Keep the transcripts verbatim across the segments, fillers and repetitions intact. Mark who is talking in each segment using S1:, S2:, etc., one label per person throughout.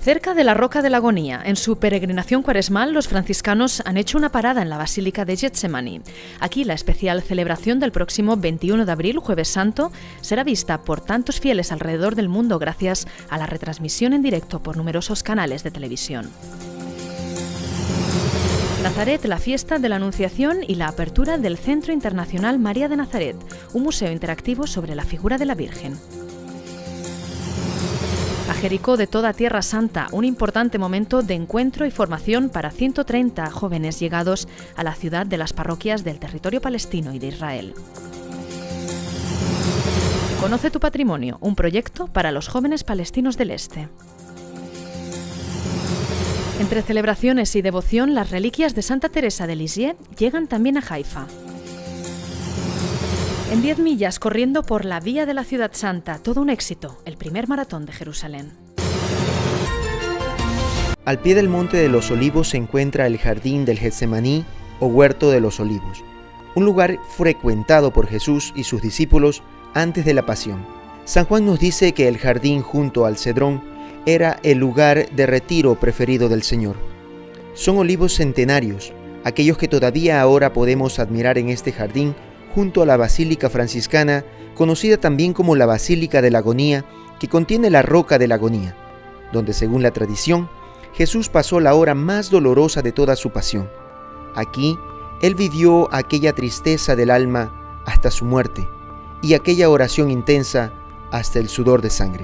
S1: Cerca de la Roca de la Agonía, en su peregrinación cuaresmal, los franciscanos han hecho una parada en la Basílica de Getsemaní. Aquí la especial celebración del próximo veintiuno de abril, Jueves Santo, será vista por tantos fieles alrededor del mundo gracias a la retransmisión en directo por numerosos canales de televisión. Nazaret, la fiesta de la Anunciación y la apertura del Centro Internacional María de Nazaret, un museo interactivo sobre la figura de la Virgen. A Jericó de toda Tierra Santa, un importante momento de encuentro y formación para ciento treinta jóvenes llegados a la ciudad de las parroquias del territorio palestino y de Israel. Conoce tu patrimonio, un proyecto para los jóvenes palestinos del Este. Entre celebraciones y devoción, las reliquias de Santa Teresa de Lisieux llegan también a Haifa. En diez millas, corriendo por la vía de la Ciudad Santa, todo un éxito, el primer maratón de Jerusalén.
S2: Al pie del Monte de los Olivos se encuentra el Jardín del Getsemaní o Huerto de los Olivos, un lugar frecuentado por Jesús y sus discípulos antes de la Pasión. San Juan nos dice que el jardín junto al Cedrón era el lugar de retiro preferido del Señor. Son olivos centenarios, aquellos que todavía ahora podemos admirar en este jardín junto a la Basílica Franciscana, conocida también como la Basílica de la Agonía, que contiene la Roca de la Agonía, donde según la tradición, Jesús pasó la hora más dolorosa de toda su pasión. Aquí, Él vivió aquella tristeza del alma hasta su muerte, y aquella oración intensa hasta el sudor de sangre.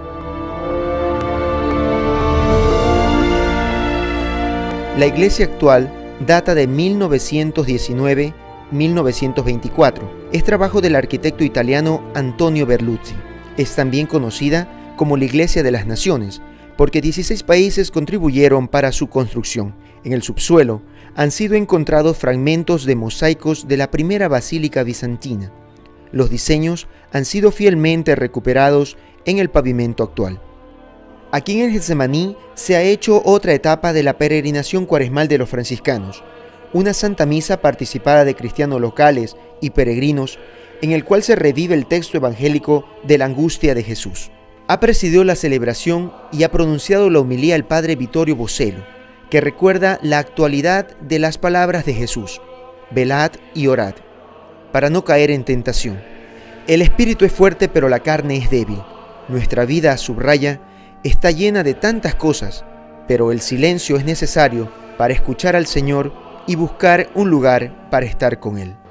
S2: La iglesia actual data de mil novecientos diecinueve a mil novecientos veinticuatro. Es trabajo del arquitecto italiano Antonio Berluzzi. Es también conocida como la Iglesia de las Naciones, porque dieciséis países contribuyeron para su construcción. En el subsuelo han sido encontrados fragmentos de mosaicos de la primera basílica bizantina. Los diseños han sido fielmente recuperados en el pavimento actual. Aquí en el Getsemaní se ha hecho otra etapa de la peregrinación cuaresmal de los franciscanos, una santa misa participada de cristianos locales y peregrinos, en el cual se revive el texto evangélico de la angustia de Jesús. Ha presidido la celebración y ha pronunciado la homilía el padre Vittorio Bosello, que recuerda la actualidad de las palabras de Jesús: velad y orad, para no caer en tentación. El espíritu es fuerte, pero la carne es débil. Nuestra vida, subraya, está llena de tantas cosas, pero el silencio es necesario para escuchar al Señor y buscar un lugar para estar con Él.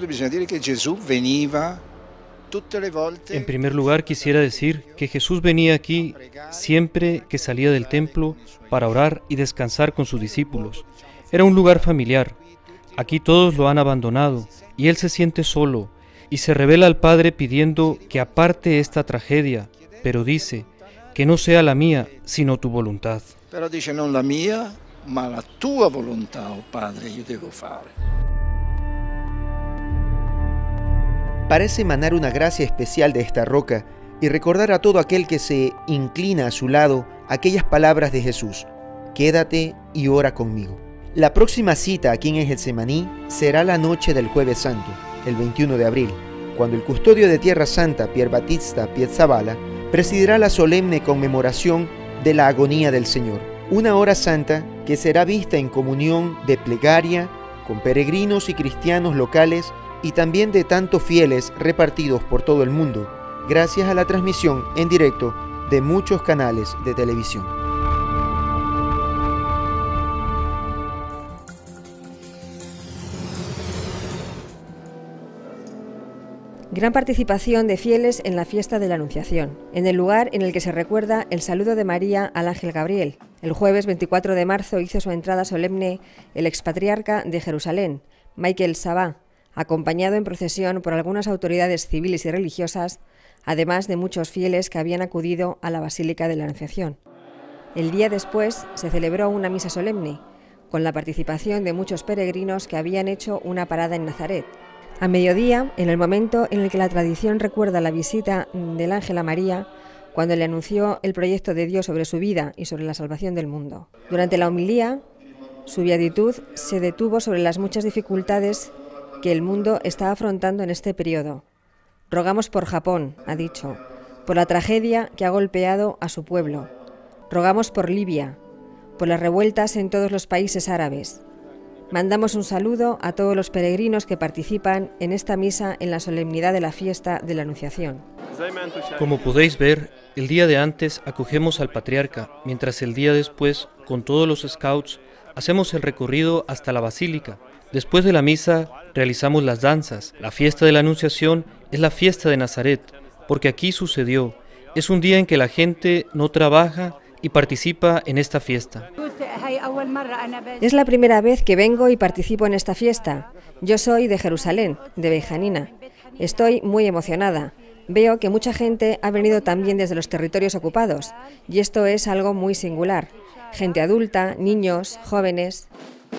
S3: En primer lugar, quisiera decir que Jesús venía aquí siempre que salía del templo para orar y descansar con sus discípulos. Era un lugar familiar. Aquí todos lo han abandonado y Él se siente solo y se revela al Padre pidiendo que aparte esta tragedia, pero dice que no sea la mía, sino tu voluntad.
S4: Pero dice non la mia, ma la tua volontà, oh Padre, io devo fare.
S2: Parece emanar una gracia especial de esta roca y recordar a todo aquel que se inclina a su lado aquellas palabras de Jesús: quédate y ora conmigo. La próxima cita aquí en el Getsemaní será la noche del Jueves Santo, el veintiuno de abril, cuando el custodio de Tierra Santa, Pier Battista Piezzavala, presidirá la solemne conmemoración de la agonía del Señor. Una hora santa que será vista en comunión de plegaria con peregrinos y cristianos locales y también de tantos fieles repartidos por todo el mundo, gracias a la transmisión en directo de muchos canales de televisión.
S5: Gran participación de fieles en la fiesta de la Anunciación, en el lugar en el que se recuerda el saludo de María al ángel Gabriel. El jueves veinticuatro de marzo hizo su entrada solemne el expatriarca de Jerusalén, Michael Sabah, acompañado en procesión por algunas autoridades civiles y religiosas, además de muchos fieles que habían acudido a la Basílica de la Anunciación. El día después se celebró una misa solemne, con la participación de muchos peregrinos que habían hecho una parada en Nazaret. A mediodía, en el momento en el que la tradición recuerda la visita del ángel a María, cuando le anunció el proyecto de Dios sobre su vida y sobre la salvación del mundo. Durante la homilía, su beatitud se detuvo sobre las muchas dificultades que el mundo está afrontando en este periodo. Rogamos por Japón, ha dicho, por la tragedia que ha golpeado a su pueblo. Rogamos por Libia, por las revueltas en todos los países árabes. Mandamos un saludo a todos los peregrinos que participan en esta misa en la solemnidad de la fiesta de la Anunciación.
S3: Como podéis ver, el día de antes acogemos al patriarca, mientras el día después, con todos los scouts, hacemos el recorrido hasta la basílica. Después de la misa, realizamos las danzas. La fiesta de la Anunciación es la fiesta de Nazaret, porque aquí sucedió. Es un día en que la gente no trabaja y participa en esta fiesta.
S5: Es la primera vez que vengo y participo en esta fiesta. Yo soy de Jerusalén, de Beijanina. Estoy muy emocionada. Veo que mucha gente ha venido también desde los territorios ocupados, y esto es algo muy singular. Gente adulta, niños, jóvenes.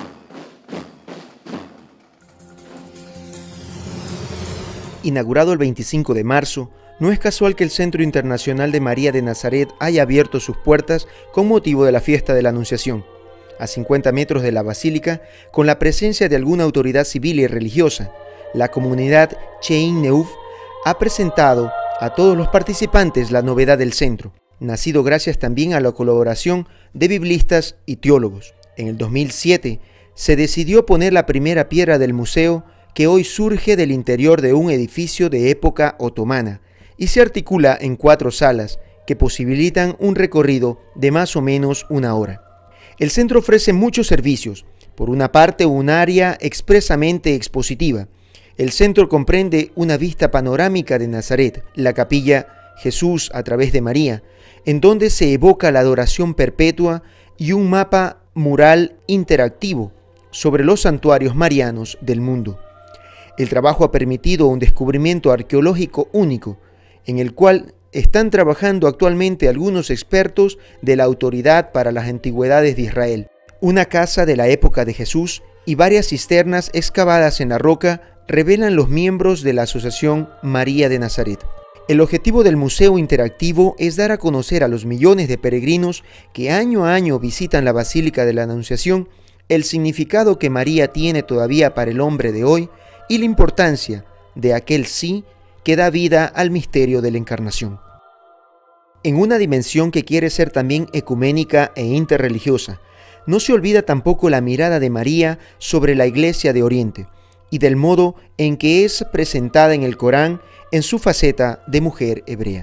S2: Inaugurado el veinticinco de marzo, no es casual que el Centro Internacional de María de Nazaret haya abierto sus puertas con motivo de la fiesta de la Anunciación. A cincuenta metros de la basílica, con la presencia de alguna autoridad civil y religiosa, la comunidad Chein Neuf ha presentado a todos los participantes la novedad del centro, nacido gracias también a la colaboración de biblistas y teólogos. En el dos mil siete se decidió poner la primera piedra del museo, que hoy surge del interior de un edificio de época otomana y se articula en cuatro salas que posibilitan un recorrido de más o menos una hora. El centro ofrece muchos servicios. Por una parte, un área expresamente expositiva. El centro comprende una vista panorámica de Nazaret, la capilla Jesús a través de María, en donde se evoca la adoración perpetua, y un mapa mural interactivo sobre los santuarios marianos del mundo. El trabajo ha permitido un descubrimiento arqueológico único, en el cual están trabajando actualmente algunos expertos de la Autoridad para las Antigüedades de Israel, una casa de la época de Jesús y varias cisternas excavadas en la roca revelan los miembros de la Asociación María de Nazaret. El objetivo del Museo Interactivo es dar a conocer a los millones de peregrinos que año a año visitan la Basílica de la Anunciación el significado que María tiene todavía para el hombre de hoy y la importancia de aquel sí que da vida al misterio de la Encarnación. En una dimensión que quiere ser también ecuménica e interreligiosa, no se olvida tampoco la mirada de María sobre la Iglesia de Oriente y del modo en que es presentada en el Corán en su faceta de mujer hebrea.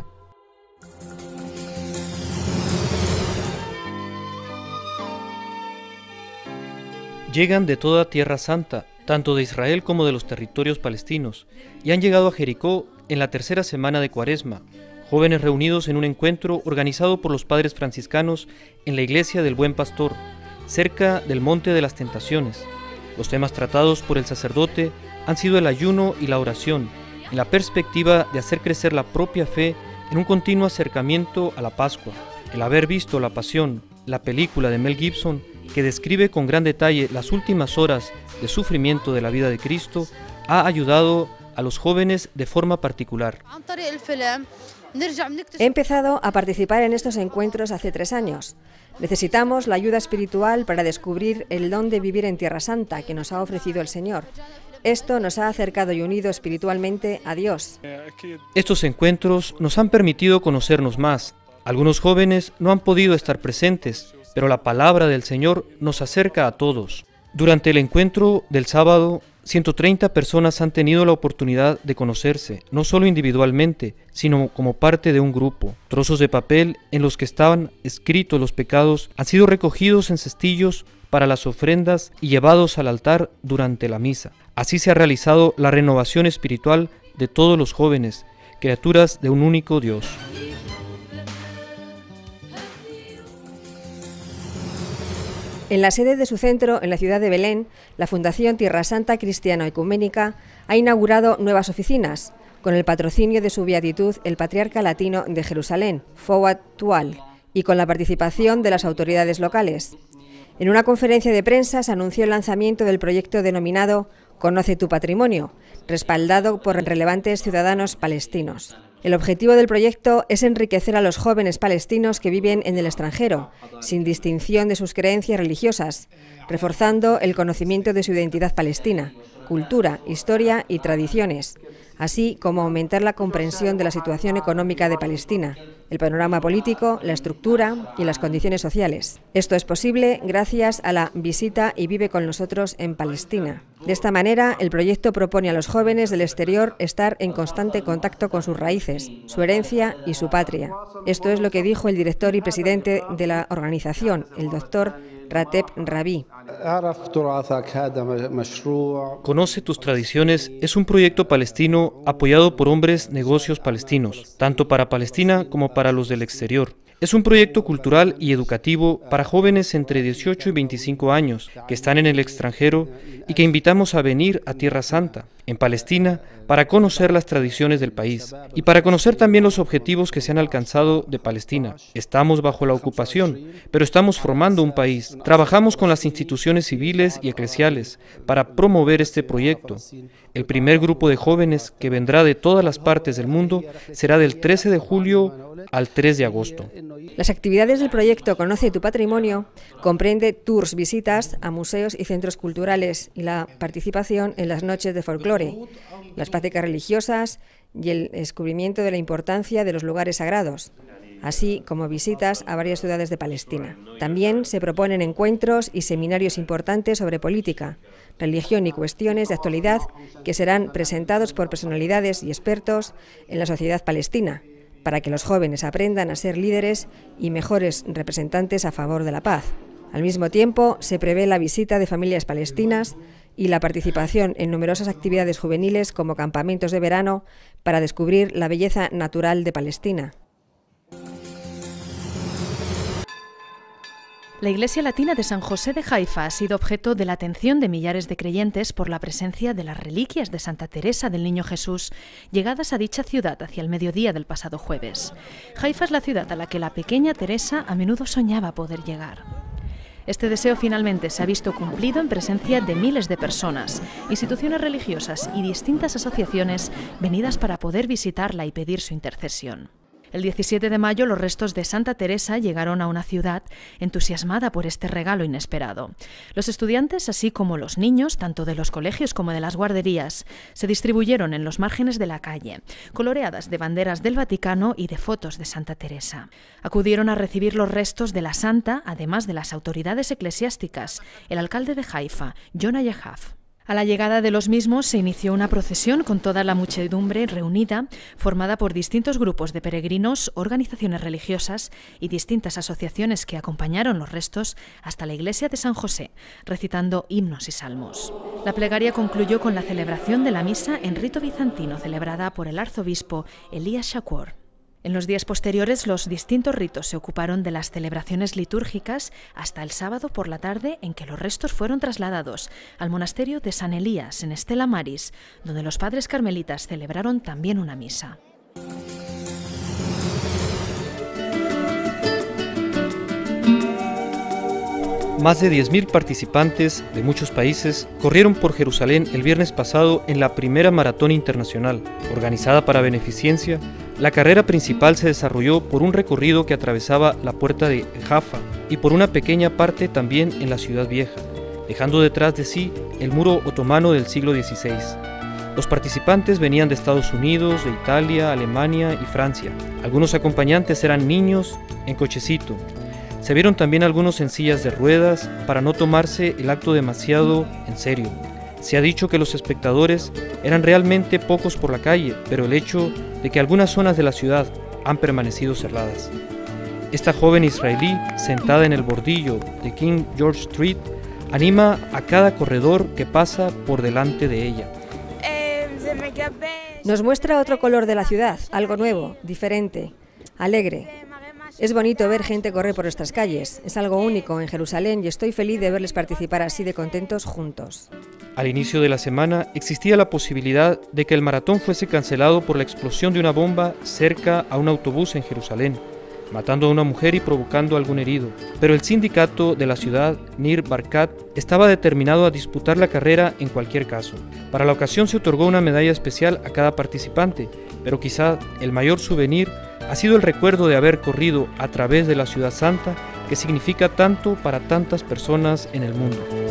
S3: Llegan de toda Tierra Santa, tanto de Israel como de los territorios palestinos, y han llegado a Jericó en la tercera semana de Cuaresma, jóvenes reunidos en un encuentro organizado por los padres franciscanos en la iglesia del Buen Pastor, cerca del Monte de las Tentaciones. Los temas tratados por el sacerdote han sido el ayuno y la oración, en la perspectiva de hacer crecer la propia fe en un continuo acercamiento a la Pascua. El haber visto La Pasión, la película de Mel Gibson, que describe con gran detalle las últimas horas de sufrimiento de la vida de Cristo, ha ayudado a los jóvenes de forma particular.
S5: He empezado a participar en estos encuentros hace tres años. Necesitamos la ayuda espiritual para descubrir el don de vivir en Tierra Santa que nos ha ofrecido el Señor. Esto nos ha acercado y unido espiritualmente a Dios.
S3: Estos encuentros nos han permitido conocernos más. Algunos jóvenes no han podido estar presentes, pero la palabra del Señor nos acerca a todos. Durante el encuentro del sábado, ciento treinta personas han tenido la oportunidad de conocerse, no solo individualmente, sino como parte de un grupo. Trozos de papel en los que estaban escritos los pecados han sido recogidos en cestillos para las ofrendas y llevados al altar durante la misa. Así se ha realizado la renovación espiritual de todos los jóvenes, criaturas de un único Dios.
S5: En la sede de su centro, en la ciudad de Belén, la Fundación Tierra Santa Cristiano-Ecuménica ha inaugurado nuevas oficinas, con el patrocinio de su beatitud el Patriarca Latino de Jerusalén, Fouad Tual, y con la participación de las autoridades locales. En una conferencia de prensa se anunció el lanzamiento del proyecto denominado Conoce tu Patrimonio, respaldado por relevantes ciudadanos palestinos. El objetivo del proyecto es enriquecer a los jóvenes palestinos que viven en el extranjero, sin distinción de sus creencias religiosas, reforzando el conocimiento de su identidad palestina, cultura, historia y tradiciones, así como aumentar la comprensión de la situación económica de Palestina, el panorama político, la estructura y las condiciones sociales. Esto es posible gracias a la visita y vive con nosotros en Palestina. De esta manera, el proyecto propone a los jóvenes del exterior estar en constante contacto con sus raíces, su herencia y su patria. Esto es lo que dijo el director y presidente de la organización, el doctor Rateb Rabi.
S3: Conoce tus tradiciones es un proyecto palestino apoyado por hombres negocios palestinos, tanto para Palestina como para los del exterior. Es un proyecto cultural y educativo para jóvenes entre dieciocho y veinticinco años que están en el extranjero y que invitamos a venir a Tierra Santa, en Palestina, para conocer las tradiciones del país y para conocer también los objetivos que se han alcanzado de Palestina. Estamos bajo la ocupación, pero estamos formando un país. Trabajamos con las instituciones civiles y eclesiales para promover este proyecto. El primer grupo de jóvenes que vendrá de todas las partes del mundo será del trece de julio al tres de agosto.
S5: Las actividades del proyecto Conoce tu Patrimonio comprende tours, visitas a museos y centros culturales y la participación en las noches de folclore, las prácticas religiosas y el descubrimiento de la importancia de los lugares sagrados, así como visitas a varias ciudades de Palestina. También se proponen encuentros y seminarios importantes sobre política, religión y cuestiones de actualidad que serán presentados por personalidades y expertos en la sociedad palestina, para que los jóvenes aprendan a ser líderes y mejores representantes a favor de la paz. Al mismo tiempo, se prevé la visita de familias palestinas y la participación en numerosas actividades juveniles como campamentos de verano para descubrir la belleza natural de Palestina.
S1: La Iglesia Latina de San José de Haifa ha sido objeto de la atención de millares de creyentes por la presencia de las reliquias de Santa Teresa del Niño Jesús, llegadas a dicha ciudad hacia el mediodía del pasado jueves. Haifa es la ciudad a la que la pequeña Teresa a menudo soñaba poder llegar. Este deseo finalmente se ha visto cumplido en presencia de miles de personas, instituciones religiosas y distintas asociaciones venidas para poder visitarla y pedir su intercesión. El diecisiete de mayo los restos de Santa Teresa llegaron a una ciudad entusiasmada por este regalo inesperado. Los estudiantes, así como los niños, tanto de los colegios como de las guarderías, se distribuyeron en los márgenes de la calle, coloreadas de banderas del Vaticano y de fotos de Santa Teresa. Acudieron a recibir los restos de la santa, además de las autoridades eclesiásticas, el alcalde de Haifa, Yona Yahaf. A la llegada de los mismos se inició una procesión con toda la muchedumbre reunida, formada por distintos grupos de peregrinos, organizaciones religiosas y distintas asociaciones que acompañaron los restos hasta la iglesia de San José, recitando himnos y salmos. La plegaria concluyó con la celebración de la misa en rito bizantino celebrada por el arzobispo Elías Shakur. En los días posteriores, los distintos ritos se ocuparon de las celebraciones litúrgicas hasta el sábado por la tarde, en que los restos fueron trasladados al monasterio de San Elías, en Estela Maris, donde los padres carmelitas celebraron también una misa.
S3: Más de diez mil participantes de muchos países corrieron por Jerusalén el viernes pasado en la primera maratón internacional. Organizada para beneficencia, la carrera principal se desarrolló por un recorrido que atravesaba la puerta de Jaffa y por una pequeña parte también en la ciudad vieja, dejando detrás de sí el muro otomano del siglo dieciséis. Los participantes venían de Estados Unidos, de Italia, Alemania y Francia. Algunos acompañantes eran niños en cochecito. Se vieron también algunos en sillas de ruedas para no tomarse el acto demasiado en serio. Se ha dicho que los espectadores eran realmente pocos por la calle, pero el hecho de que algunas zonas de la ciudad han permanecido cerradas. Esta joven israelí, sentada en el bordillo de King George Street, anima a cada corredor que pasa por delante de ella.
S5: Nos muestra otro color de la ciudad, algo nuevo, diferente, alegre. Es bonito ver gente correr por nuestras calles, es algo único en Jerusalén y estoy feliz de verles participar así de contentos juntos.
S3: Al inicio de la semana existía la posibilidad de que el maratón fuese cancelado por la explosión de una bomba cerca a un autobús en Jerusalén, matando a una mujer y provocando algún herido. Pero el sindicato de la ciudad, Nir Barkat, estaba determinado a disputar la carrera en cualquier caso. Para la ocasión se otorgó una medalla especial a cada participante, pero quizá el mayor souvenir ha sido el recuerdo de haber corrido a través de la Ciudad Santa, que significa tanto para tantas personas en el mundo.